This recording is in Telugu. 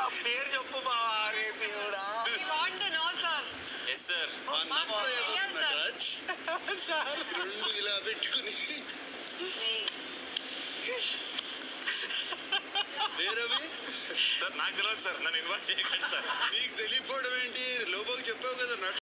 పేరు చెప్పు బావా రే దేవుడా. Yes sir. రెండు ఇలా పెట్టుకుని రవి సార్ నాకు తెలియదు సార్, నన్ను ఇన్వాల్వ్ చేయకండి సార్. నీకు తెలియకపోవడం ఏంటి? లోబోకి చెప్పావు కదా.